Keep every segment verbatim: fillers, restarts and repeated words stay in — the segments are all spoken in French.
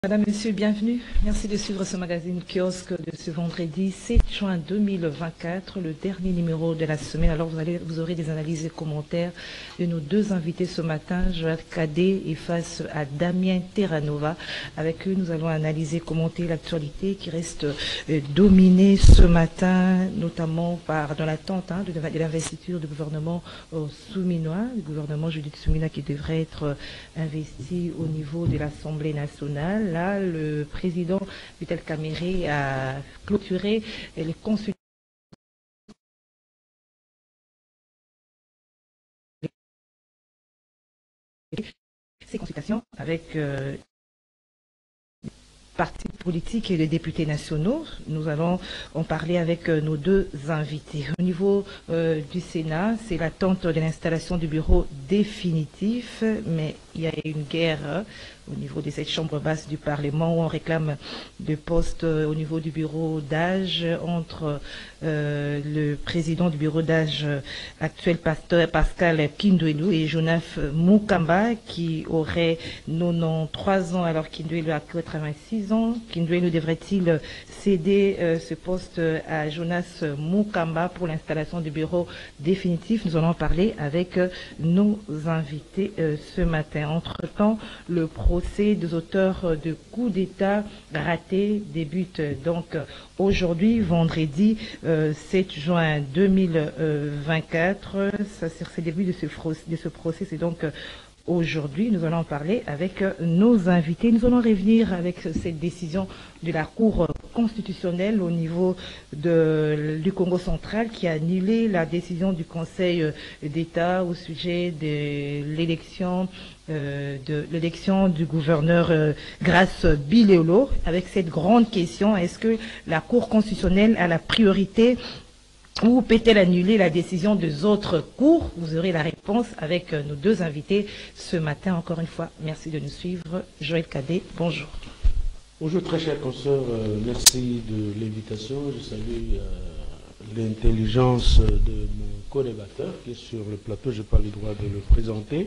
Madame, Monsieur, bienvenue. Merci de suivre ce magazine kiosque de ce vendredi sept juin deux mille vingt-quatre, le dernier numéro de la semaine. Alors vous, allez, vous aurez des analyses et commentaires de nos deux invités ce matin, Joël Cadet et face à Damien Terranova. Avec eux, nous allons analyser, commenter l'actualité qui reste euh, dominée ce matin, notamment par dans l'attente hein, de, de l'investiture du gouvernement euh, souminois, du gouvernement Judith Soumina qui devrait être euh, investi au niveau de l'Assemblée nationale. Là, le président Vital Kamerhe a clôturé les consultations ces consultations avec euh, partis politiques et les députés nationaux. Nous allons en parler avec euh, nos deux invités. Au niveau euh, du Sénat, c'est l'attente de l'installation du bureau définitif, mais il y a une guerre hein, au niveau de cette chambre basse du Parlement où on réclame des postes euh, au niveau du bureau d'âge entre euh, le président du bureau d'âge euh, actuel, pasteur Pascal Kindwelu, et Jonas Mukamba qui aurait quatre-vingt-treize ans alors Kindwelu a quatre-vingt-six ans. Kindwelu devrait-il céder euh, ce poste à Jonas Mukamba pour l'installation du bureau définitif? Nous allons en parler avec euh, nos invités euh, ce matin. Entre-temps, le procès des auteurs de coups d'État ratés débute donc aujourd'hui, vendredi euh, sept juin deux mille vingt-quatre. Ça, c'est le début de ce, de ce procès, c'est donc euh, aujourd'hui. Nous allons en parler avec euh, nos invités. Nous allons revenir avec cette décision de la Cour constitutionnelle au niveau de, du Congo central qui a annulé la décision du Conseil d'État au sujet de l'élection euh, de l'élection du gouverneur euh, Grace Bileolo. Avec cette grande question, est-ce que la Cour constitutionnelle a la priorité ou peut-elle annuler la décision des autres cours? Vous aurez la réponse avec nos deux invités ce matin. Encore une fois, merci de nous suivre. Joël Cadet, bonjour. Bonjour très chers consoeurs, euh, merci de l'invitation. Je salue euh, l'intelligence de mon co-débatteur qui est sur le plateau. Je n'ai pas le droit de le présenter.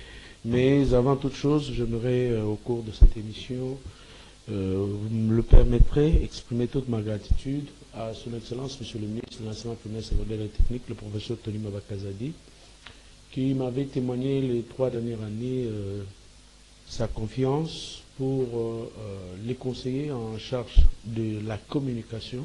Mais avant toute chose, j'aimerais euh, au cours de cette émission, euh, vous me le permettrez, exprimer toute ma gratitude à son Excellence, Monsieur le ministre de l'Enseignement primaire, secondaire et technique, le professeur Tony Mabakazadi, qui m'avait témoigné les trois dernières années euh, sa confiance pour euh, euh, les conseillers en charge de la communication.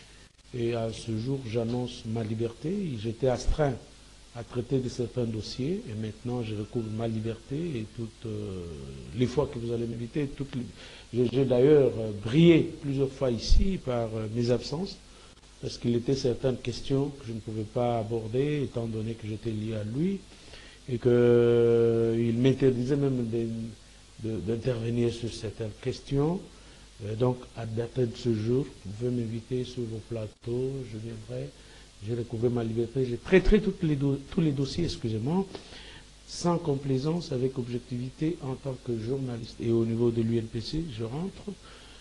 Et à ce jour, j'annonce ma liberté. J'étais astreint à traiter de certains dossiers et maintenant je recouvre ma liberté et toutes euh, les fois que vous allez m'inviter, toutes les... j'ai d'ailleurs euh, brillé plusieurs fois ici par euh, mes absences parce qu'il était certaines questions que je ne pouvais pas aborder étant donné que j'étais lié à lui et qu'il euh, m'interdisait même d'intervenir sur certaines questions. Euh, donc à date de ce jour, vous pouvez m'inviter sur vos plateaux, je viendrai. J'ai recouvré ma liberté, j'ai traité toutes les tous les dossiers, excusez-moi, sans complaisance, avec objectivité en tant que journaliste. Et au niveau de l'U N P C, je rentre,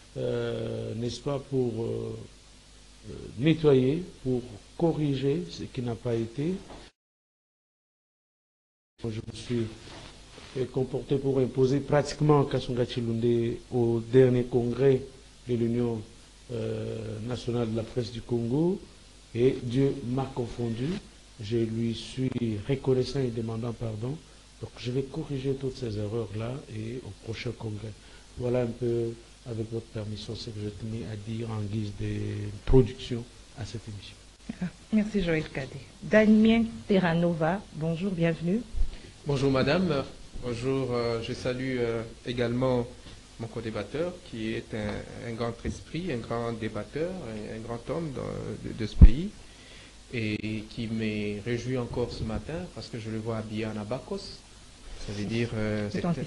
euh, n'est-ce pas, pour euh, euh, nettoyer, pour corriger ce qui n'a pas été. Je me suis comporté pour imposer pratiquement Kasonga Chilunde au dernier congrès de l'Union euh, nationale de la presse du Congo. Et Dieu m'a confondu, je lui suis reconnaissant et demandant pardon. Donc je vais corriger toutes ces erreurs-là et au prochain congrès. Voilà un peu, avec votre permission, ce que je tenais à dire en guise d'introduction à cette émission. Merci Joël Cadet. Damien Terranova, bonjour, bienvenue. Bonjour madame, bonjour, euh, je salue euh, également mon co-débatteur, qui est un, un grand esprit, un grand débatteur, un, un grand homme de, de, de ce pays, et qui me réjouit encore ce matin, parce que je le vois habillé en abakos. Ça veut dire... Euh, c'est un,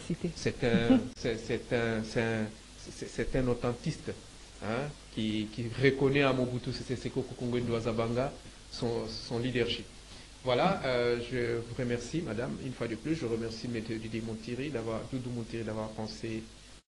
un, un, un authentiste, hein, qui, qui reconnaît à Mobutu Sese Seko Kongo Ndouazabanga son, son leadership. Voilà, euh, je vous remercie, madame, une fois de plus. Je remercie M. Didier Montiri d'avoir, Doudou Montiri d'avoir pensé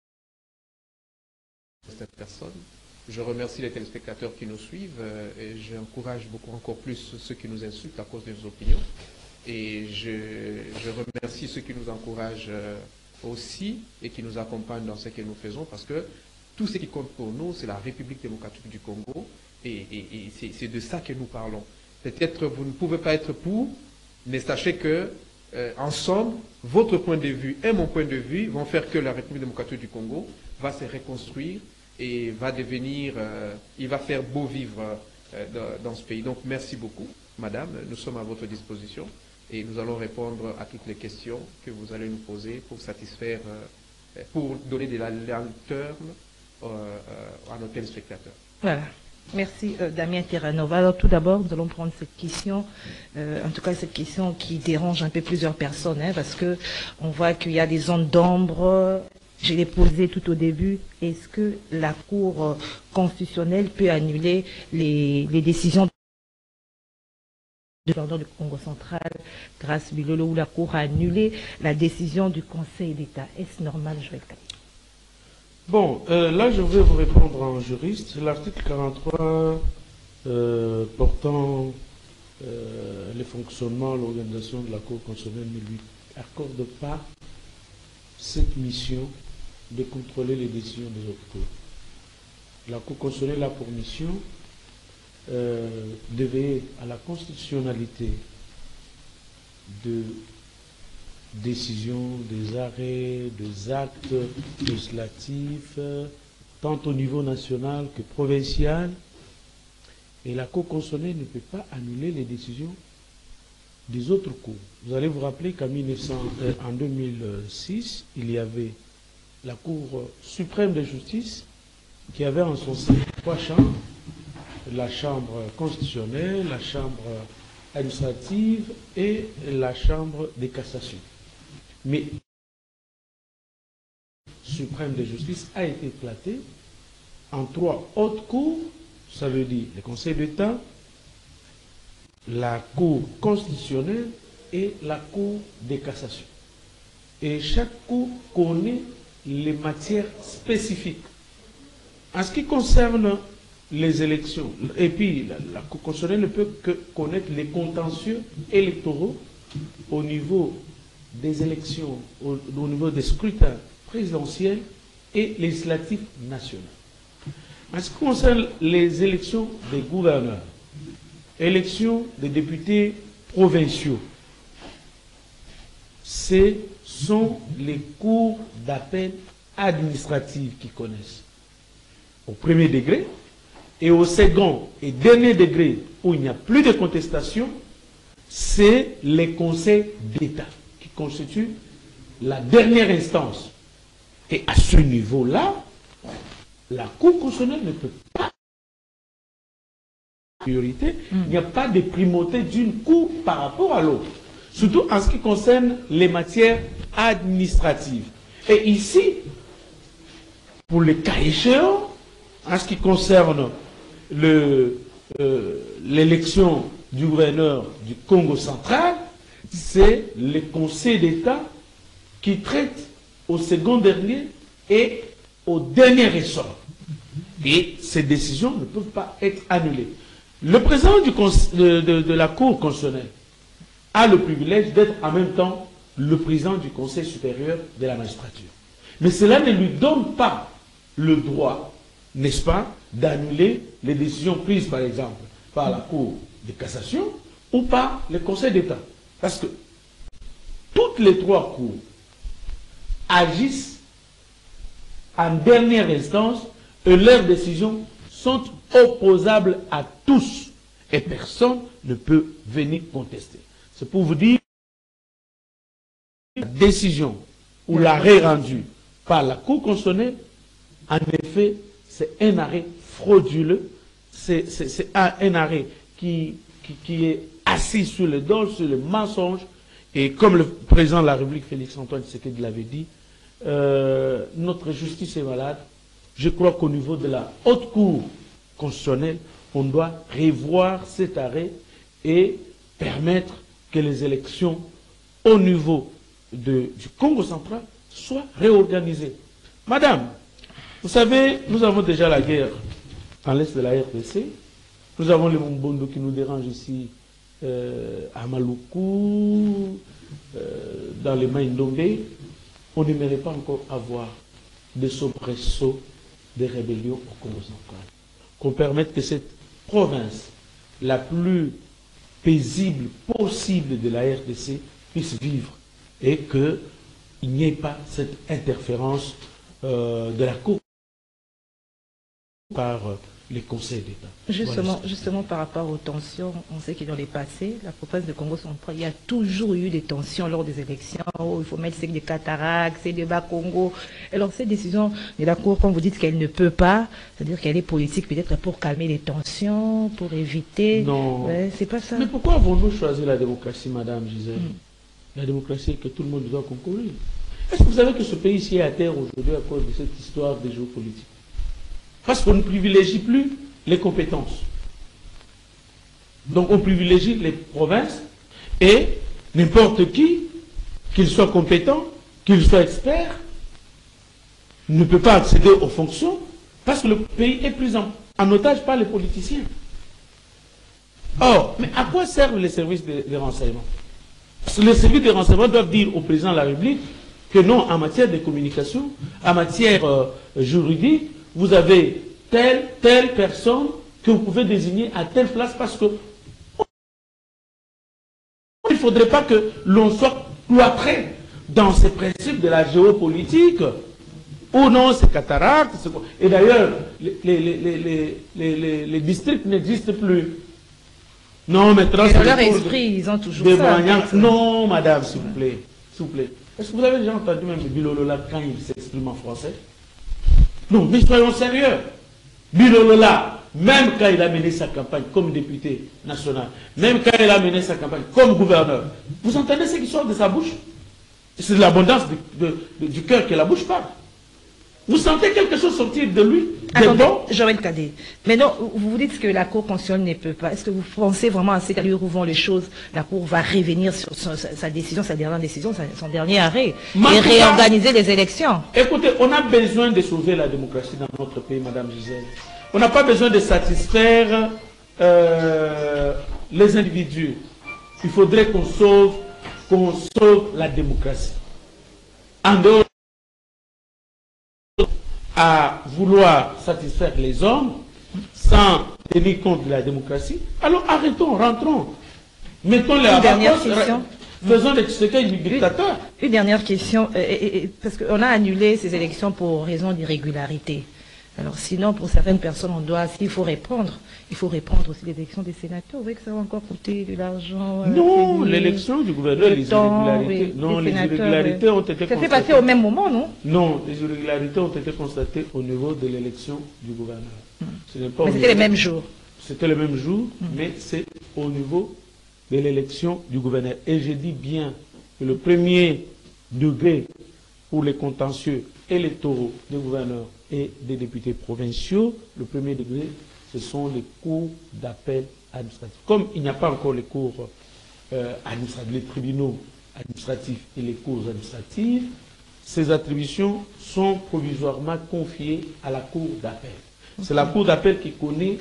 cette personne. Je remercie les téléspectateurs qui nous suivent euh, et j'encourage beaucoup encore plus ceux qui nous insultent à cause de nos opinions. Et je, je remercie ceux qui nous encouragent euh, aussi et qui nous accompagnent dans ce que nous faisons, parce que tout ce qui compte pour nous, c'est la République démocratique du Congo, et, et, et c'est de ça que nous parlons. Peut-être vous ne pouvez pas être pour, mais sachez que euh, ensemble, votre point de vue et mon point de vue vont faire que la République démocratique du Congo va se reconstruire et va devenir, euh, il va faire beau vivre euh, dans, dans ce pays. Donc merci beaucoup, madame, nous sommes à votre disposition et nous allons répondre à toutes les questions que vous allez nous poser pour satisfaire, euh, pour donner de la lenteur euh, euh, à nos téléspectateurs. Voilà. Merci euh, Damien Terranova. Alors tout d'abord, nous allons prendre cette question, euh, en tout cas cette question qui dérange un peu plusieurs personnes, hein, parce que on voit qu'il y a des zones d'ombre. Je l'ai posé tout au début. Est-ce que la Cour euh, constitutionnelle peut annuler les, les décisions du gouverneur du Congo central, Grace Bilolo, où la Cour a annulé la décision du Conseil d'État? Est-ce normal, Joël Kabi? Bon, euh, là je vais vous répondre en juriste. L'article quarante-trois euh, portant euh, le fonctionnement, l'organisation de la Cour constitutionnelle ne lui accorde pas cette mission de contrôler les décisions des autres cours. La Cour constitutionnelle a pour mission euh, de veiller à la constitutionnalité de décisions, des arrêts, des actes législatifs, tant au niveau national que provincial. Et la Cour constitutionnelle ne peut pas annuler les décisions des autres cours. Vous allez vous rappeler qu'en euh, en deux mille six, il y avait la Cour suprême de justice qui avait en son sein trois chambres, la Chambre constitutionnelle, la Chambre administrative et la Chambre des cassations. Mais la suprême de justice a été éclatée en trois hautes cours, ça veut dire le Conseil d'État, la Cour constitutionnelle et la Cour des cassations. Et chaque cour connaît les matières spécifiques. En ce qui concerne les élections, et puis la, la Cour constitutionnelle ne peut que connaître les contentieux électoraux au niveau des élections, au, au niveau des scrutins présidentiels et législatifs nationaux. En ce qui concerne les élections des gouverneurs, élections des députés provinciaux, ce sont les cours d'appel administratifs qui connaissent. Au premier degré, et au second et dernier degré, où il n'y a plus de contestation, c'est les conseils d'État qui constituent la dernière instance. Et à ce niveau-là, la Cour constitutionnelle ne peut pas priorité, mm. il n'y a pas de primauté d'une cour par rapport à l'autre, surtout en ce qui concerne les matières administratives. Et ici, pour les cas échéants, en ce qui concerne l'élection euh, du gouverneur du Congo central, c'est le Conseil d'État qui traite au second dernier et au dernier ressort. Et ces décisions ne peuvent pas être annulées. Le président du de, de, de la Cour constitutionnelle a le privilège d'être en même temps le président du Conseil supérieur de la magistrature. Mais cela ne lui donne pas le droit, n'est-ce pas, d'annuler les décisions prises, par exemple, par la Cour de cassation ou par le Conseil d'État. Parce que toutes les trois cours agissent en dernière instance et leurs décisions sont opposables à tous et personne ne peut venir contester. C'est pour vous dire la décision ou l'arrêt rendu par la Cour constitutionnelle, en effet, c'est un arrêt frauduleux, c'est un, un arrêt qui, qui, qui est assis sur le dol, sur le mensonge, et comme le président de la République, Félix-Antoine Tshisekedi l'avait dit, euh, notre justice est malade. Je crois qu'au niveau de la haute cour constitutionnelle, on doit revoir cet arrêt et permettre que les élections au niveau de, du Congo central soient réorganisées. Madame, vous savez, nous avons déjà la guerre en l'est de la R D C. Nous avons les Mumbondo qui nous dérangent ici euh, à Maluku, euh, dans les Maïndombe. on n'aimerait pas encore avoir des soubresauts, des rébellions au Congo central. Qu'on permette que cette province, la plus paisible possible de la R D C, puisse vivre et qu'il n'y ait pas cette interférence euh, de la Cour par euh, les conseils d'État. Justement, Voilà. justement, par rapport aux tensions, on sait que dans les passés, la province de Congo central, il y a toujours eu des tensions lors des élections. Oh, il faut mettre c'est des cataractes, c'est des bas Congo. Alors cette décision de la Cour, quand vous dites qu'elle ne peut pas, c'est-à-dire qu'elle est politique, peut-être pour calmer les tensions, pour éviter. Non. Ouais, c'est pas ça. Mais pourquoi avons-nous choisi la démocratie, Madame Gisèle? Mm. La démocratie que tout le monde doit concourir. Est-ce que vous savez que ce pays-ci est à terre aujourd'hui à cause de cette histoire des géopolitiques? Parce qu'on ne privilégie plus les compétences. Donc on privilégie les provinces et n'importe qui, qu'il soit compétent, qu'il soit expert, ne peut pas accéder aux fonctions parce que le pays est pris en, en otage par les politiciens. Or, mais à quoi servent les services de, de renseignement? Parce que les services de renseignement doivent dire au président de la République que non, en matière de communication, en matière euh, juridique, vous avez telle, telle personne que vous pouvez désigner à telle place parce que il ne faudrait pas que l'on soit cloîtré dans ces principes de la géopolitique. Ou non, c'est cataracte. Et d'ailleurs, les, les, les, les, les, les, les districts n'existent plus. Non, maintenant, dans leur esprit, ils ont toujours ça. Non, madame, s'il vous plaît. S'il vous plaît. Est-ce que vous avez déjà entendu même Bilolola quand il s'exprime en français? Non, mais soyons sérieux. Bilolola, même quand il a mené sa campagne comme député national, même quand il a mené sa campagne comme gouverneur, vous entendez ce qui sort de sa bouche? C'est de l'abondance de, de, de, du cœur que la bouche parle. Vous sentez quelque chose sortir de lui? Attendez, Joël Cadet. Mais non, vous vous dites que la Cour constitutionnelle ne peut pas. Est-ce que vous pensez vraiment à cette allure où vont les choses? La Cour va revenir sur son, sa, sa décision, sa dernière décision, sa, son dernier arrêt, Ma et réorganiser les élections? Écoutez, on a besoin de sauver la démocratie dans notre pays, Madame Gisèle. On n'a pas besoin de satisfaire euh, les individus. Il faudrait qu'on sauve, qu'on sauve la démocratie. En dehors à vouloir satisfaire les hommes sans tenir compte de la démocratie, alors arrêtons, rentrons. Mettons-les à dernière question. Faisons de Tshisekedi du dictateur. Une, une dernière question, euh, et, et, parce qu'on a annulé ces élections pour raison d'irrégularité. Alors sinon, pour certaines personnes, on doit, s'il faut répondre, il faut répondre aussi les élections des sénateurs. Vous voyez que ça va encore coûter de l'argent. Non, l'élection du gouverneur, les temps, irrégularités, oui, non, les irrégularités ont été constatées. Ça s'est passé au même moment, non? Non, les irrégularités ont été constatées au niveau de l'élection du gouverneur. Hum. Mais c'était les mêmes jours. C'était le même jour, hum. mais c'est au niveau de l'élection du gouverneur. Et je dis bien que le premier degré pour les contentieux électoraux des gouverneurs et des députés provinciaux, le premier degré, ce sont les cours d'appel administratifs. Comme il n'y a pas encore les cours euh, administratifs, les tribunaux administratifs et les cours administratifs, ces attributions sont provisoirement confiées à la cour d'appel. C'est la cour d'appel qui connaît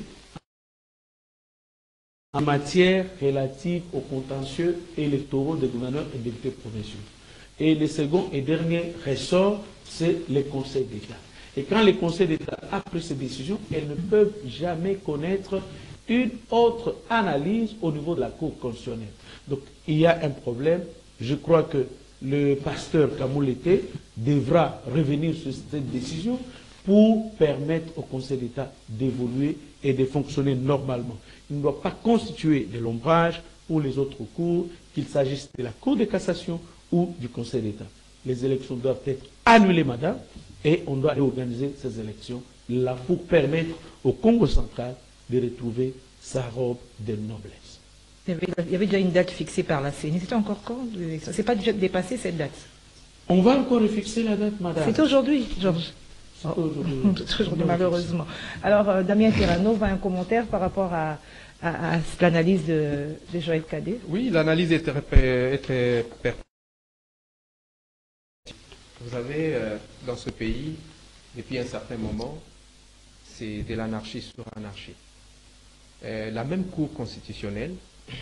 en matière relative aux contentieux électoraux des gouverneurs et des députés provinciaux. Et le second et dernier ressort, c'est les conseils d'État. Et quand les conseils d'État a pris ces décisions, elles ne peuvent jamais connaître une autre analyse au niveau de la Cour constitutionnelle. Donc il y a un problème. Je crois que le pasteur Kamoulete devra revenir sur cette décision pour permettre au Conseil d'État d'évoluer et de fonctionner normalement. Il ne doit pas constituer de l'ombrage pour les autres cours, qu'il s'agisse de la Cour de cassation ou du Conseil d'État. Les élections doivent être annulées, madame, et on doit réorganiser ces élections-là pour permettre au Congo central de retrouver sa robe de noblesse. Il y avait, il y avait déjà une date fixée par la C E N I. C'était encore quand l'élection? C'est pas déjà dépassé cette date? On va encore fixer la date, madame. C'est aujourd'hui, Georges. C'est oh. aujourd'hui, malheureusement. Alors, euh, Damien Tirano va un commentaire par rapport à, à, à l'analyse de, de Joël Cadet. Oui, l'analyse est très pertinente. Vous savez, euh, dans ce pays, depuis un certain moment, c'est de l'anarchie sur anarchie. Euh, la même Cour constitutionnelle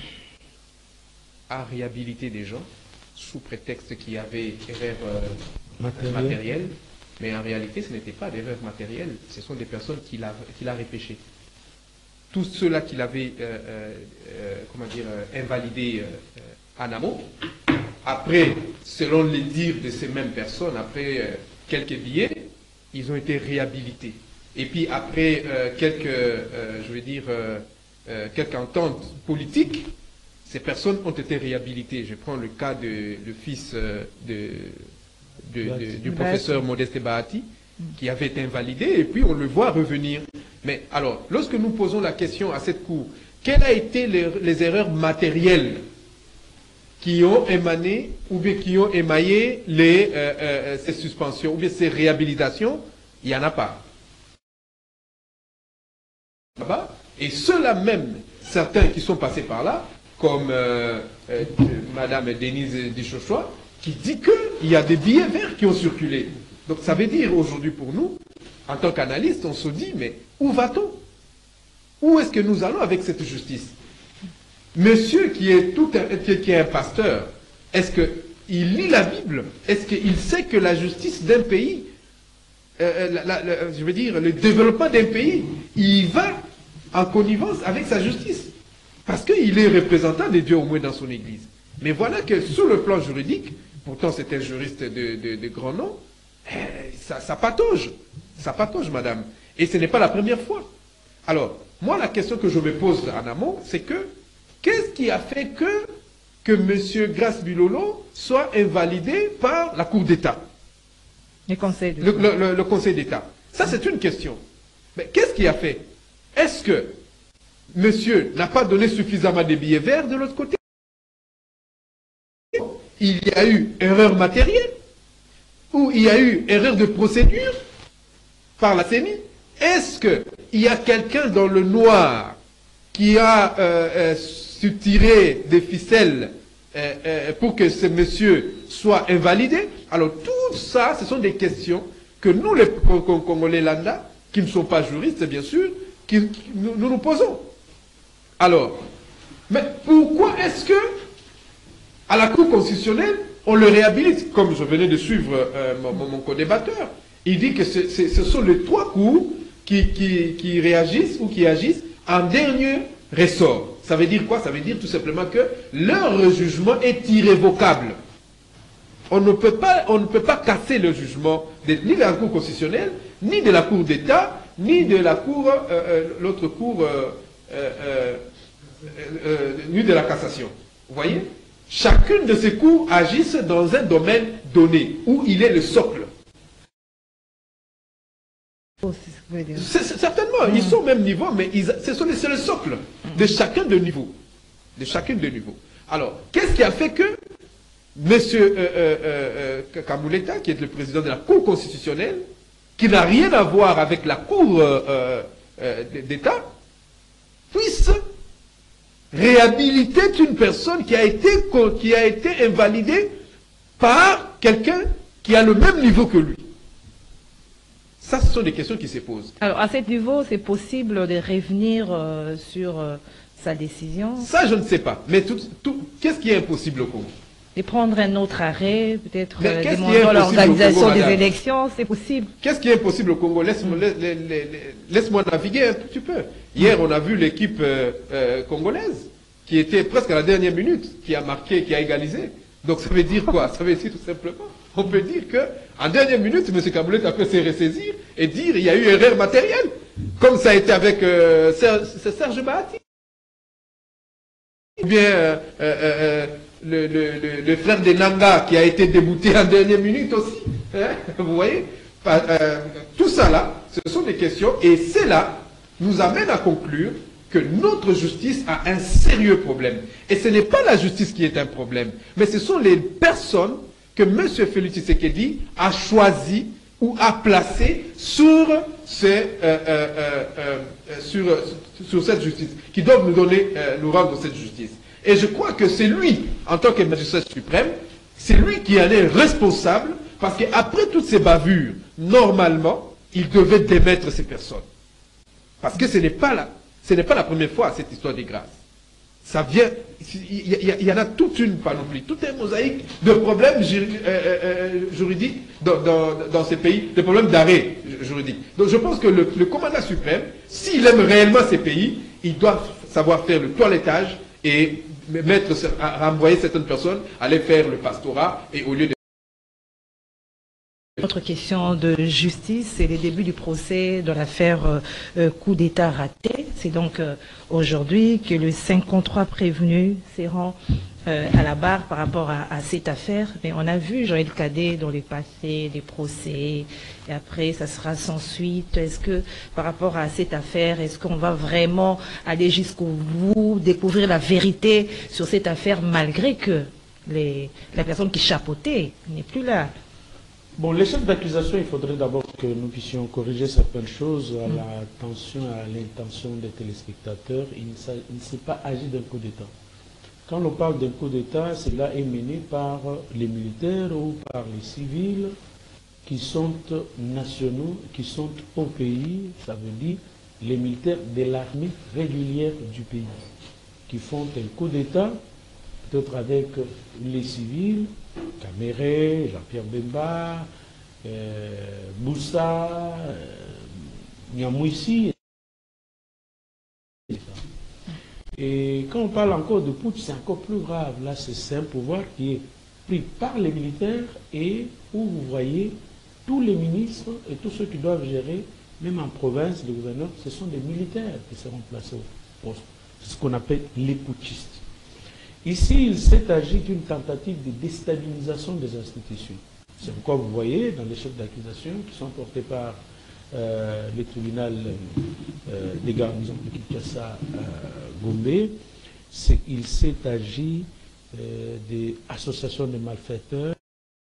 a réhabilité des gens sous prétexte qu'il y avait erreur euh, Matériel. matérielle, mais en réalité, ce n'était pas d'erreur matérielle, ce sont des personnes qu'il a, qu'il a repêchées. Tous ceux-là qu'il avait, euh, euh, comment dire, euh, invalidés euh, en amont, après, selon les dires de ces mêmes personnes, après euh, quelques billets, ils ont été réhabilités. Et puis après euh, quelques, euh, je veux dire, euh, euh, quelques ententes politiques, ces personnes ont été réhabilitées. Je prends le cas de le fils euh, de, de, de, du professeur Modeste Bahati, qui avait été invalidé, et puis on le voit revenir. Mais alors, lorsque nous posons la question à cette cour, quelles ont été les, les erreurs matérielles qui ont émané, ou bien qui ont émaillé les, euh, euh, ces suspensions, ou bien ces réhabilitations? Il n'y en a pas. Et ceux-là même, certains qui sont passés par là, comme euh, euh, Madame Denise Dichochois, qui dit qu'il y a des billets verts qui ont circulé. Donc ça veut dire aujourd'hui pour nous, en tant qu'analystes, on se dit, mais où va-t-on? Où est-ce que nous allons avec cette justice? Monsieur qui est, tout un, qui est un pasteur, est-ce qu'il lit la Bible? Est-ce qu'il sait que la justice d'un pays, euh, la, la, la, je veux dire, le développement d'un pays, il va en connivence avec sa justice? Parce qu'il est représentant de Dieu au moins dans son église. Mais voilà que sur le plan juridique, pourtant c'est un juriste de, de, de grand nom, eh, ça, ça patauge. Ça patauge, madame. Et ce n'est pas la première fois. Alors, moi la question que je me pose en amont, c'est que, qu'est-ce qui a fait que, que M. Grace Bilolo soit invalidé par la Cour d'État? Le Conseil d'État. Le, le, le, le Conseil d'État. Ça, c'est une question. Mais qu'est-ce qui a fait? Est-ce que monsieur n'a pas donné suffisamment de billets verts de l'autre côté? Il y a eu erreur matérielle? Ou il y a eu erreur de procédure par la C E N I? Est-ce qu'il y a quelqu'un dans le noir qui a euh, euh, su tirer des ficelles euh, euh, pour que ce monsieur soit invalidé? Alors tout ça, ce sont des questions que nous, les Congolais lambda, qui ne sont pas juristes bien sûr, qui, qui, nous, nous nous posons. Alors, mais pourquoi est-ce que à la Cour constitutionnelle, on le réhabilite? Comme je venais de suivre euh, mon, mon co-débatteur, il dit que ce, ce, ce sont les trois cours qui, qui, qui réagissent ou qui agissent en dernier ressort. Ça veut dire quoi? Ça veut dire tout simplement que leur jugement est irrévocable. On ne peut pas, on ne peut pas casser le jugement de, ni de la Cour constitutionnelle, ni de la Cour d'État, ni de la Cour, euh, euh, l'autre Cour, euh, euh, euh, euh, ni de la cassation. Vous voyez? Chacune de ces cours agissent dans un domaine donné, où il est le socle. C'est, c'est, certainement, mmh. Ils sont au même niveau, mais ils, c'est, c'est le socle de chacun de niveau. De chacun de niveau. Alors, qu'est-ce qui a fait que M. Euh, euh, euh, Kamouleta, qui est le président de la Cour constitutionnelle, qui n'a rien à voir avec la Cour euh, euh, d'État, puisse réhabiliter une personne qui a été, qui a été invalidée par quelqu'un qui a le même niveau que lui? Ça, ce sont des questions qui se posent. Alors, à ce niveau, c'est possible de revenir euh, sur euh, sa décision? Ça, je ne sais pas. Mais tout, tout, qu'est-ce qui est impossible au Congo? De prendre un autre arrêt, peut-être euh, demandant l'organisation des élections, c'est possible. Qu'est-ce qui est impossible au Congo? Laisse-moi laisse, laisse, laisse naviguer un petit peu. Hier, on a vu l'équipe euh, euh, congolaise qui était presque à la dernière minute, qui a marqué, qui a égalisé. Donc ça veut dire quoi? Ça veut dire tout simplement, on peut dire que en dernière minute, M. Kabouleta peut se ressaisir et dire il y a eu erreur matérielle, comme ça a été avec euh, Serge, Serge Bahati. Ou bien euh, euh, le, le, le, le frère de Nanga qui a été débouté en dernière minute aussi. Hein? Vous voyez, euh, tout ça là, ce sont des questions, et cela nous amène à conclure que notre justice a un sérieux problème. Et ce n'est pas la justice qui est un problème, mais ce sont les personnes que M. Félix Tshisekedi a choisi ou a placé sur, ces, euh, euh, euh, sur, sur cette justice, qui doivent nous donner, euh, nous rendre cette justice. Et je crois que c'est lui, en tant que magistrat suprême, c'est lui qui en est responsable, parce qu'après toutes ces bavures, normalement, il devait démettre ces personnes. Parce que ce n'est pas la, ce n'est pas la première fois, cette histoire des grâces. ça vient, il y, y, y en a toute une panoplie, toute une mosaïque de problèmes juridiques euh, euh, dans, dans, dans ces pays, de problèmes d'arrêt juridique. Donc je pense que le, le commandant suprême, s'il aime réellement ces pays, il doit savoir faire le toilettage et mettre, à renvoyer certaines personnes, aller faire le pastorat, et au lieu de... Autre question de justice, c'est les débuts du procès de l'affaire euh, coup d'État raté. C'est donc euh, aujourd'hui que le cinq contre trois prévenu s'est rendu euh, à la barre par rapport à, à cette affaire. Mais on a vu Joël Cadet dans le passé, des procès, et après ça sera sans suite. Est-ce que par rapport à cette affaire, est-ce qu'on va vraiment aller jusqu'au bout, découvrir la vérité sur cette affaire, malgré que les, la personne qui chapeautait n'est plus là? Bon, les chefs d'accusation, il faudrait d'abord que nous puissions corriger certaines choses à l'attention, à l'intention des téléspectateurs. Il ne s'est pas agi d'un coup d'État. Quand on parle d'un coup d'État, cela est mené par les militaires ou par les civils qui sont nationaux, qui sont au pays, ça veut dire les militaires de l'armée régulière du pays, qui font un coup d'État, peut-être avec les civils, Caméré, Jean-Pierre Bemba, euh, Boussa, euh, Nyamouissi. Et quand on parle encore de putsch, c'est encore plus grave. Là, c'est un pouvoir qui est pris par les militaires et où vous voyez tous les ministres et tous ceux qui doivent gérer, même en province, les gouverneurs, ce sont des militaires qui seront placés au poste. C'est ce qu'on appelle les putschistes. Ici, il s'est agi d'une tentative de déstabilisation des institutions. C'est pourquoi vous voyez dans les chefs d'accusation qui sont portés par euh, le tribunal euh, des garnisons de Kinshasa euh, Gombe, il s'est agi euh, d'associations de malfaiteurs.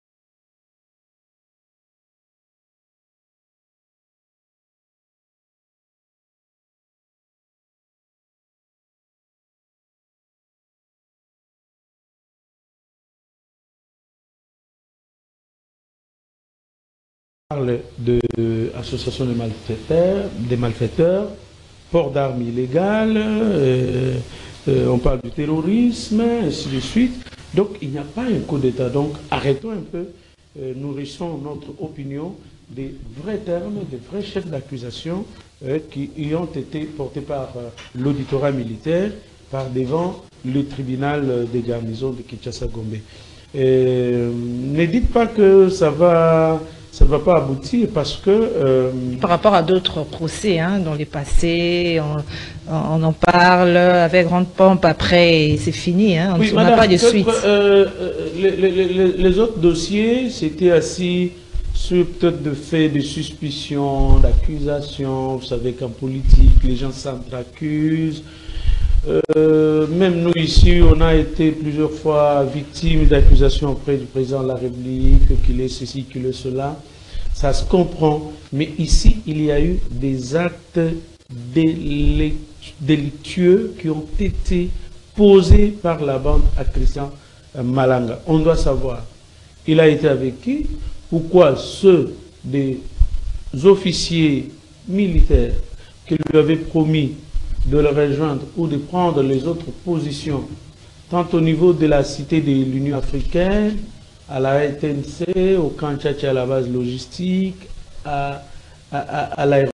Parle d'association de, de malfaiteurs, des malfaiteurs, port d'armes illégales, euh, euh, on parle du terrorisme, ainsi de suite. Donc il n'y a pas un coup d'État. Donc arrêtons un peu, euh, nourrissons notre opinion des vrais termes, des vrais chefs d'accusation euh, qui y ont été portés par euh, l'auditorat militaire, par devant le tribunal des garnisons de Kinshasa-Gombe. Ne dites pas que ça va... ça ne va pas aboutir parce que... Euh, Par rapport à d'autres procès, hein, dans les passés, on, on en parle avec grande pompe, après c'est fini, hein, on oui, n'a pas de suite. Euh, les, les, les, les autres dossiers, c'était assis sur peut-être de faits de suspicion, d'accusation. Vous savez qu'en politique, les gens s'entre-accusent. Euh, même nous ici, on a été plusieurs fois victimes d'accusations auprès du président de la République, qu'il est ceci, qu'il est cela. Ça se comprend. Mais ici, il y a eu des actes délictueux qui ont été posés par la bande à Christian Malanga. On doit savoir, il a été avec qui? Pourquoi ceux des officiers militaires qui lui avaient promis de le rejoindre ou de prendre les autres positions, tant au niveau de la cité de l'Union africaine, à la R T N C, au camp Tchatcha, à la base logistique, à, à, à, à l'aéroport.